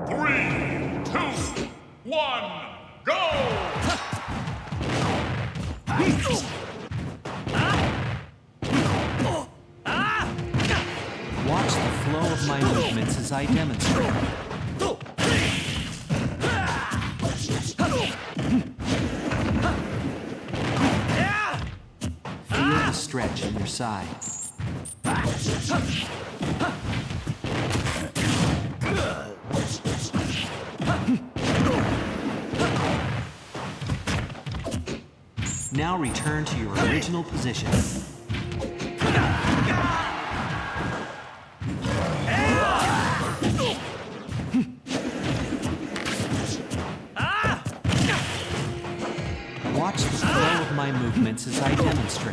3, 2, 1, go! Watch the flow of my movements as I demonstrate. Feel the stretch in your side. Now return to your original position. Watch the flow of my movements as I demonstrate.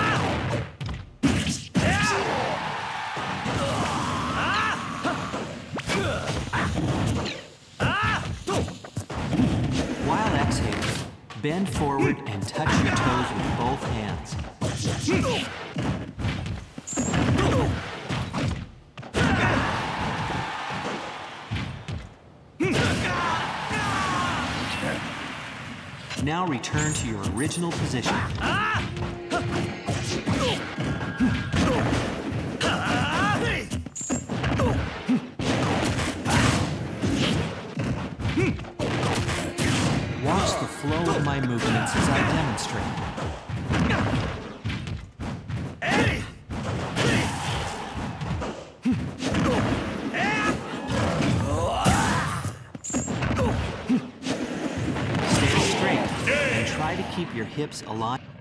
While exhaling, bend forward and touch your toes with both hands. Now return to your original position. Watch the flow of my movements as I demonstrate. Stay straight and try to keep your hips aligned.